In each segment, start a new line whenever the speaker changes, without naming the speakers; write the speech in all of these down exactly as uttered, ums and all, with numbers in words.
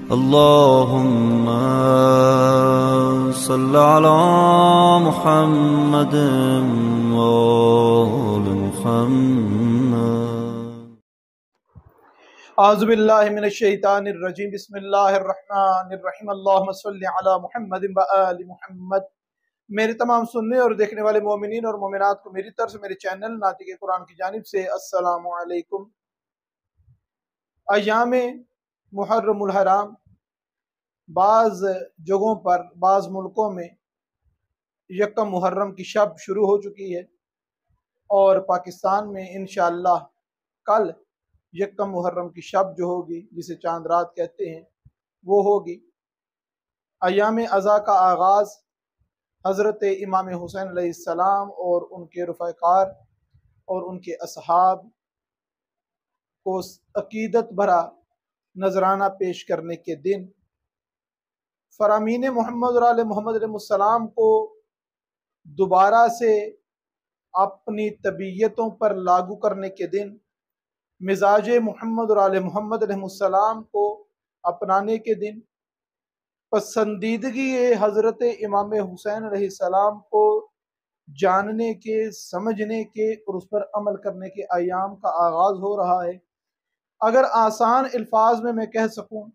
अल्लाहुम्मा सल्लि अला मुहम्मद व आलि मुहम्मद।
औज़ु बिल्लाहि मिनश शैतानिर रजीम। बिस्मिल्लाहिर रहमानिर रहीम। अल्लाहुम्मा सल्लि अला मुहम्मद व आलि मुहम्मद। मेरे तमाम सुनने और देखने वाले मोमिनीन और मोमिनात को मेरी तरफ से मेरे चैनल नातिक़े कुरान की जानिब से अस्सलामु अलैकुम। अय्याम मुहर्रमुल हराम, बाज़ जगहों पर बाज़ मुल्कों में यकम मुहर्रम की शब शुरू हो चुकी है और पाकिस्तान में इंशाअल्लाह कल यकम मुहर्रम की शब जो होगी, जिसे चांद रात कहते हैं, वो होगी। अय्याम अज़ा का आगाज़ हज़रत इमाम हुसैन अलैहिस्सलाम और उनके रफ़ाकार और उनके असहाब को अकीदत भरा नजराना पेश करने के दिन, फ़रामीन मोहम्मद और आले मोहम्मद अलैहिस्सलाम को दोबारा से अपनी तबीयतों पर लागू करने के दिन, मिजाज मोहम्मद और आले मोहम्मद अलैहिस्सलाम को अपनाने के दिन, पसंदीदगी हज़रत इमाम हुसैन अलैहिस्सलाम को जानने के, समझने के और उस पर अमल करने के अय्याम का आगाज़ हो रहा है। अगर आसान अल्फाज में मैं कह सकूं,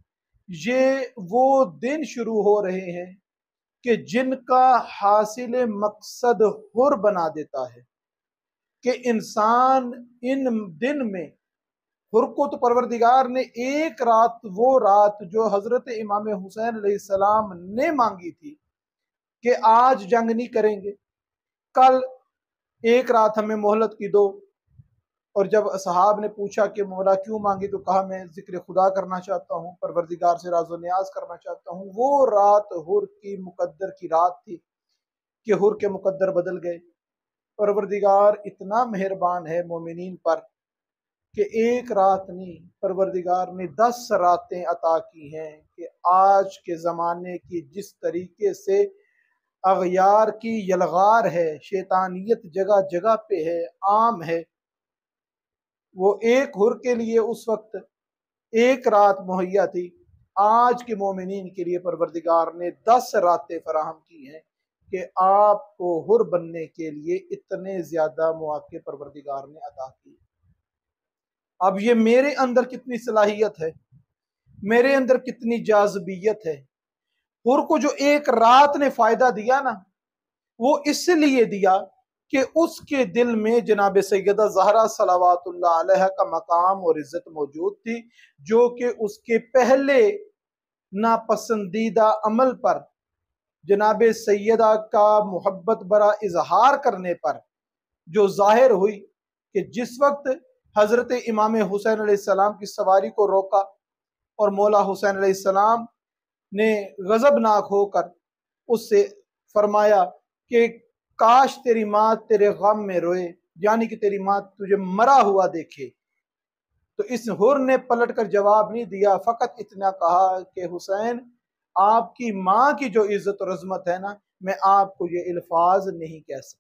ये वो दिन शुरू हो रहे हैं कि जिनका हासिल मकसद हुर बना देता है कि इंसान इन दिन में हुर को तो परवरदिगार ने एक रात, वो रात जो हज़रत इमाम हुसैन अलैहिस्सलाम ने मांगी थी कि आज जंग नहीं करेंगे, कल एक रात हमें मोहलत की दो। और जब असहाब ने पूछा कि मौला क्यों मांगी, तो कहा मैं जिक्र खुदा करना चाहता हूँ, परवरदिगार से राज़ो न्याज करना चाहता हूँ। वो रात हुर की मुकद्दर की रात थी कि हुर के मुकद्दर बदल गए। परवरदिगार इतना मेहरबान है मोमिनीन पर कि एक रात नहीं, परवरदिगार ने दस रातें अता की हैं कि आज के ज़माने की जिस तरीके से अगयार की यलगार है, शैतानियत जगह जगह पे है, आम है, वो एक हुर के लिए उस वक्त एक रात मुहैया थी। आज के मोमिनीन के लिए परवरदिगार ने दस रातें फराहम की हैं कि आपको हुर बनने के लिए इतने ज्यादा मौके परवरदिगार ने अता किए। अब ये मेरे अंदर कितनी सलाहियत है, मेरे अंदर कितनी जाज़बियत है। हुर को जो एक रात ने फायदा दिया ना, वो इसलिए दिया कि उसके दिल में जनाब सैयदा ज़हरा सलावतुल्लाह अलैहा का मकाम और इज्जत मौजूद थी, जो कि उसके पहले नापसंदीदा अमल पर जनाब सैयदा का मोहब्बत बरा इजहार करने पर जो जाहिर हुई कि जिस वक्त हजरत इमाम हुसैन अलैहिस्सलाम की सवारी को रोका और मौला हुसैन अलैहिस्सलाम ने गजबनाक होकर उससे फरमाया कि काश तेरी माँ तेरे गम में रोए, यानी कि तेरी माँ तुझे मरा हुआ देखे। तो इस हुर ने पलट कर जवाब नहीं दिया, फकत इतना कहा कि हुसैन, आपकी माँ की जो इज्जत और अजमत है ना, मैं आपको ये अल्फाज नहीं कह सकता।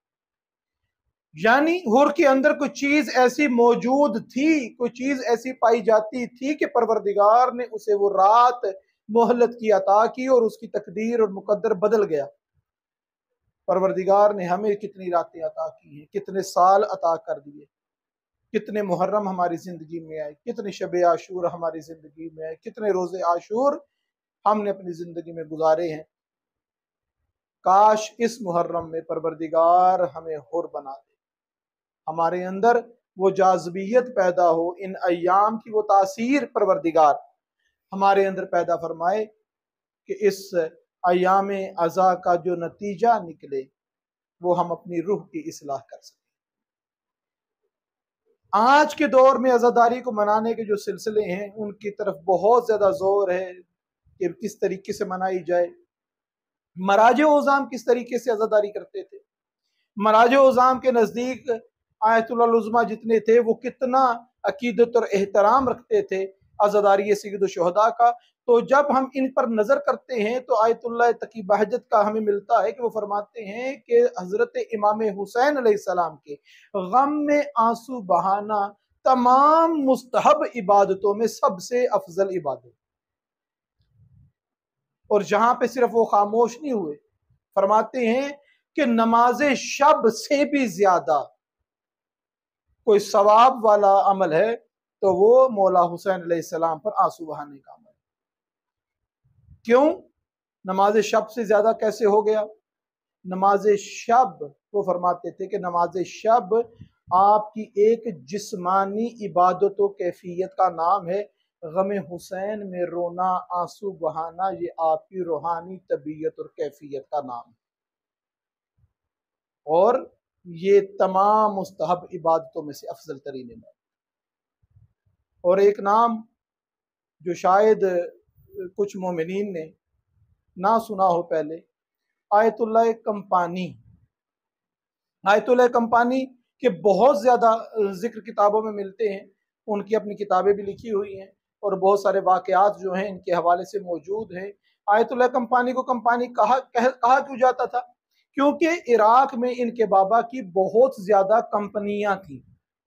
यानी हुर के अंदर कोई चीज ऐसी मौजूद थी, कोई चीज ऐसी पाई जाती थी कि परवरदिगार ने उसे वो रात मोहलत की अता की और उसकी तकदीर और मुकद्दर बदल गया। परवरदिगार ने हमें कितनी रातें अता की हैं, कितने साल अता कर दिए, कितने मुहर्रम हमारी जिंदगी में आए, कितने शबे आशूर हमारी जिंदगी में आए, कितने रोजे आशूर हमने अपनी जिंदगी में गुजारे हैं। काश इस मुहर्रम में परवरदिगार हमें हुर बना दे, हमारे अंदर वो जाज़बियत पैदा हो, इन अय्याम की वो तासीर परवरदिगार हमारे अंदर पैदा फरमाए कि इस अय्याम अज़ा का जो नतीजा निकले वो हम अपनी रूह की इस्लाह कर सकें। आज के दौर में अज़ादारी को मनाने के जो सिलसिले हैं, उनकी तरफ बहुत ज़्यादा जोर है कि किस तरीके से मनाई जाए। मराजे ओज़ाम किस तरीके से अज़ादारी करते थे, मराजे ओज़ाम के नज़दीक आयतुल उज़्मा जितने थे वो कितना अकीदत और एहतराम रखते थे अज़ादारी सय्यद शुहदा का। तो जब हम इन पर नज़र करते हैं तो आयतुल्लाह तकी बहजत का हमें मिलता है कि वो फरमाते हैं कि हज़रत इमाम हुसैन अलैहिस्सलाम के गम में आंसू बहाना तमाम मुस्तहब इबादतों में सबसे अफजल इबादत। और जहां पे सिर्फ वो खामोश नहीं हुए, फरमाते हैं कि नमाज शब से भी ज्यादा कोई सवाब वाला अमल है तो वो मौला हुसैन अलैहिस्सलाम पर आंसू बहाने का अमल। क्यों? नमाज शब से ज्यादा कैसे हो गया? नमाज शब, वो फरमाते थे कि नमाज शब आपकी एक जिस्मानी इबादत व कैफियत का नाम है। गम हुसैन में रोना, आंसू बहाना, ये आपकी रूहानी तबीयत और कैफियत का नाम है। और ये तमाम मुस्तहब इबादतों में से अफजल तरीन है। और एक नाम जो शायद कुछ मोमिनीन ने ना सुना हो पहले, आयतुल्लाह कंपानी। आयतुल्लाह कंपानी के बहुत ज़्यादा जिक्र किताबों में मिलते हैं, उनकी अपनी किताबें भी लिखी हुई हैं और बहुत सारे वाक़यात जो हैं इनके हवाले से मौजूद हैं। आयतुल्लाह कंपानी को कंपानी कहा कह, कहा क्यों जाता था? क्योंकि इराक में इनके बाबा की बहुत ज़्यादा कंपनियां थीं।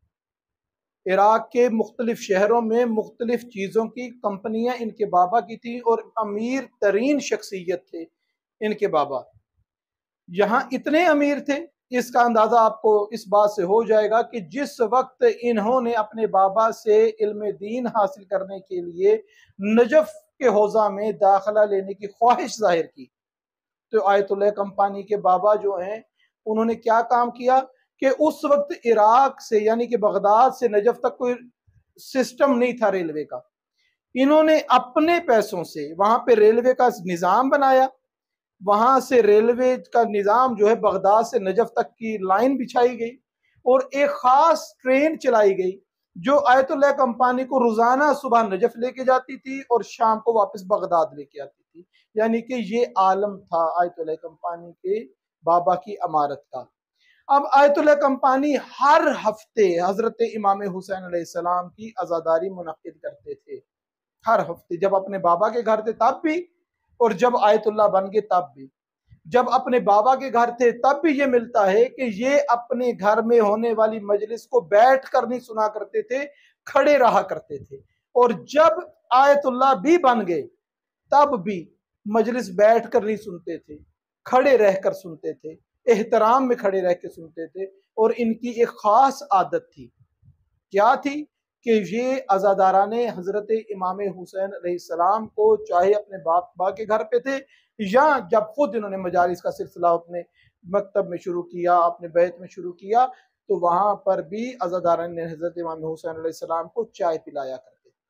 इराक के मुख्तलिफ शहरों में मुख्तलिफ चीज़ों की कंपनियां इनके बाबा की थी और अमीर तरीन शख्सियत थे इनके बाबा। यहाँ इतने अमीर थे, इसका अंदाज़ा आपको इस बात से हो जाएगा कि जिस वक्त इन्होंने अपने बाबा से इल्म दीन हासिल करने के लिए नजफ के हौजा में दाखिला लेने की ख्वाहिश जाहिर की, तो आयतुल्लाह कंपानी के बाबा जो हैं उन्होंने क्या काम किया कि उस वक्त इराक से यानी कि बगदाद से नजफ तक कोई सिस्टम नहीं था रेलवे का। इन्होंने अपने पैसों से वहां पे रेलवे का निज़ाम बनाया, वहां से रेलवे का निज़ाम जो है बगदाद से नजफ तक की लाइन बिछाई गई और एक खास ट्रेन चलाई गई जो आयतुल्लाह कंपानी को रोजाना सुबह नजफ लेके जाती थी और शाम को वापस बगदाद लेके आती थी। यानी कि ये आलम था आयतुल्लाह कंपानी के बाबा की अमारत का। अब आयतुल्लाह कंपानी हर हफ्ते हजरत इमाम हुसैन अलैहिस्सलाम की अज़ादारी मुनक्किद करते थे। हर हफ्ते, जब अपने बाबा के घर थे तब भी और जब आयतुल्लाह बन गए तब भी। जब अपने बाबा के घर थे तब भी ये मिलता है कि ये अपने घर में होने वाली मजलिस को बैठ कर नहीं सुना करते थे, खड़े रहा करते थे। और जब आयतुल्लाह भी बन गए तब भी मजलिस बैठ कर नहीं सुनते थे, खड़े रहकर सुनते थे, एहतराम में खड़े रह के सुनते थे। और इनकी एक खास आदत थी, क्या थी? कि ये अज़ादाराने हजरत इमाम हुसैन अलैहिस्सलाम को चाहे अपने बाबा के घर पे थे या जब खुद इन्होंने मजालिस का सिलसिला अपने मकतब में शुरू किया, अपने बैत में शुरू किया, तो वहां पर भी अज़ादाराने हजरत इमाम हुसैन अलैहिस्सलाम को चाय पिलाया करते थे।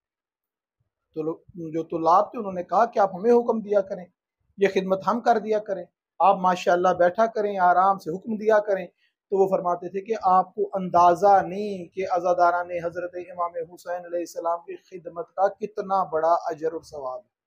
तो जो तुलाब थे उन्होंने कहा कि आप हमें हुक्म दिया करें, ये खिदमत हम कर दिया करें, आप माशाअल्लाह बैठा करें, आराम से हुक्म दिया करें। तो वो फरमाते थे कि आपको अंदाज़ा नहीं कि अज़ादाराने हज़रत इमाम हुसैन अलैहिस्सलाम की खिदमत का कितना बड़ा अजर और सवाब है।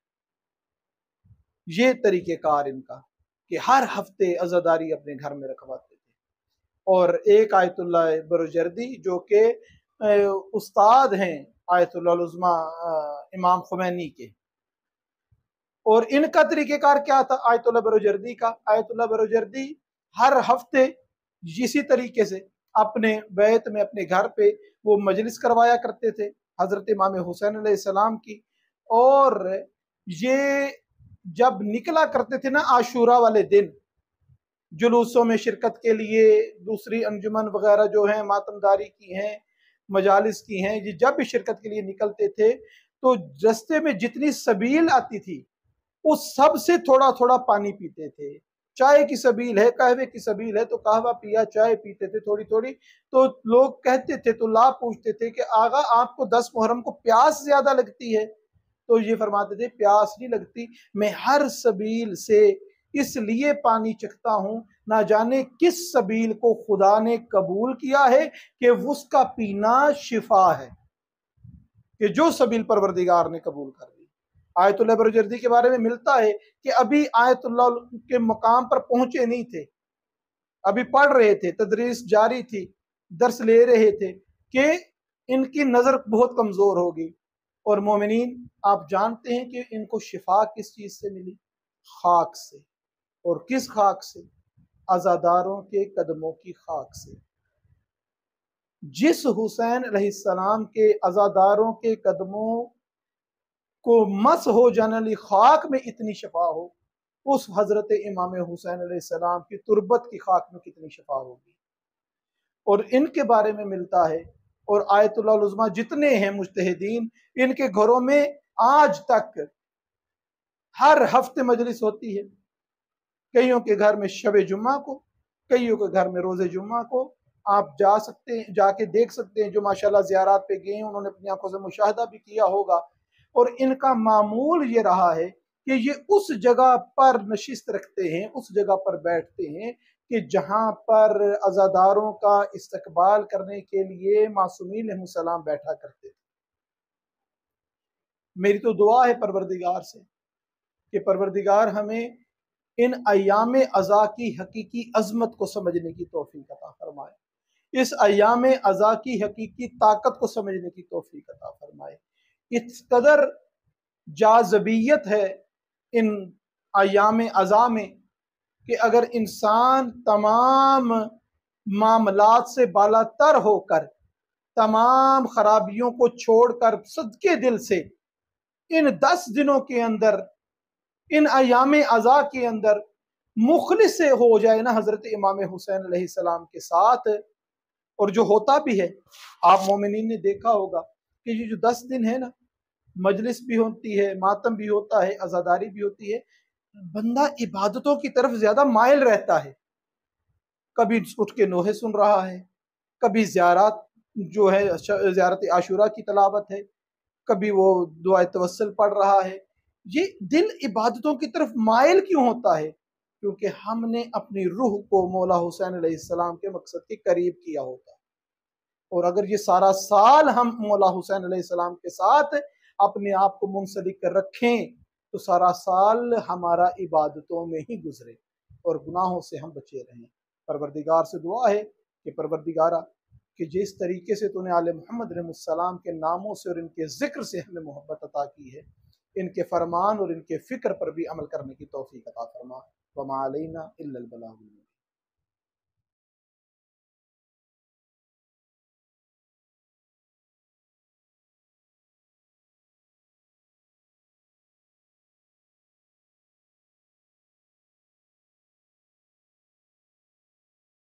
ये तरीक़ेकार इनका कि हर हफ्ते अज़ादारी अपने घर में रखवाते थे। और एक आयतुल्लाह बरोजर्दी जो कि उस्ताद हैं आयतुल्लाह उज़्मा इमाम खुमैनी के, और इनका तरीक़ेकार क्या था आयतुल्लाह बरोजर्दी का? आयतुल्लाह बरोजर्दी हर हफ्ते इसी तरीके से अपने बैत में अपने घर पे वो मजलिस करवाया करते थे हजरत इमाम हुसैन अलैहिस्सलाम की। और ये जब निकला करते थे ना आशूरा वाले दिन जुलूसों में शिरकत के लिए, दूसरी अंजुमन वगैरह जो हैं मातमदारी की हैं, मजालिस की हैं, ये जब भी शिरकत के लिए निकलते थे तो रस्ते में जितनी सबील आती थी उस सब से थोड़ा थोड़ा पानी पीते थे। चाय की सबील है, कहवे की सबील है तो कहवा पिया, चाय पीते थे थोड़ी थोड़ी। तो लोग कहते थे, तो ला पूछते थे कि आगा आपको दस मुहर्रम को प्यास ज्यादा लगती है? तो ये फरमाते थे प्यास नहीं लगती, मैं हर सबील से इसलिए पानी चखता हूं, ना जाने किस सबील को खुदा ने कबूल किया है कि उसका पीना शिफा है, कि जो सबील परवरदिगार ने कबूल कर दी। आयतुल्लाह बरोजर्दी के बारे में मिलता है कि अभी आयतुल्लाह के मकाम पर पहुंचे नहीं थे, अभी पढ़ रहे थे, तदरीस जारी थी, दर्स ले रहे थे कि इनकी नजर बहुत कमजोर होगी। और मोमिनीन, आप जानते हैं कि इनको शिफा किस चीज से मिली? खाक से। और किस खाक से? अज़ादारों के कदमों की खाक से। जिस हुसैन अलैहिस्सलाम के अज़ादारों के कदमों को मस हो जाने वाली खाक में इतनी शफा हो, उस हजरत इमाम हुसैन अलैहिस्सलाम की तुरबत की खाक में कितनी शफा होगी। और इनके बारे में मिलता है, और आयतुल्लाह उज़्मा जितने हैं मुज्तहिदीन, इनके घरों में आज तक हर हफ्ते मजलिस होती है। कईयों के घर में शब जुम्मा को, कईयों के घर में रोज़े जुम्मा को। आप जा सकते हैं, जाके देख सकते हैं, जो माशाल्लाह ज़ियारत पे गए हैं उन्होंने अपनी आंखों से मुशाहदा भी किया होगा। और इनका मामूल ये रहा है कि ये उस जगह पर नशिस्त रखते हैं, उस जगह पर बैठते हैं कि जहाँ पर अज़ादारों का इस्तकबाल करने के लिए मासूमीन अलैहिस्सलाम बैठा करते थे। मेरी तो दुआ है परवरदिगार से कि परवरदिगार हमें इन अय्याम अज़ा की हकीकी अज़मत को समझने की तौफीक अता फरमाए, इस अय्याम अज़ा की हकीकी ताकत को समझने की तौफीक अता फरमाए। इस कदर जाज़बियत है इन अय्याम अज़ा में कि अगर इंसान तमाम मामलात से बालातर होकर, तमाम खराबियों को छोड़कर सदके दिल से इन दस दिनों के अंदर, इन अय्याम अज़ा के अंदर मुखलिस से हो जाए ना हजरत इमाम हुसैन अलैहिस्सलाम के साथ, और जो होता भी है, आप मोमिनीन ने देखा होगा कि ये जो दस दिन है ना, मजलिस भी होती है, मातम भी होता है, अज़ादारी भी होती है, बंदा इबादतों की तरफ ज्यादा माइल रहता है। कभी उठ के नोहे सुन रहा है, कभी ज़ियारत जो है ज़ियारत आशूरा की तलावत है, कभी वो दुआ तवस्सुल पढ़ रहा है। ये दिल इबादतों की तरफ माइल क्यों होता है? क्योंकि हमने अपनी रूह को मौला हुसैन अलैहिस्सलाम के मकसद के करीब किया होता है। और अगर ये सारा साल हम मौला हुसैन अलैहिस्सलाम के साथ अपने आप को मुंसलिक कर रखें, तो सारा साल हमारा इबादतों में ही गुजरे और गुनाहों से हम बचे रहें। परवरदिगार से दुआ है कि परवरदिगारा कि जिस तरीके से तूने आले मोहम्मद अलैहिस्सलाम के नामों से और इनके जिक्र से हमें मोहब्बत अता की है, इनके फरमान और इनके फिक्र पर भी अमल करने की तौफीक अता फरमा। वमा अलैना इल्लल बलाग।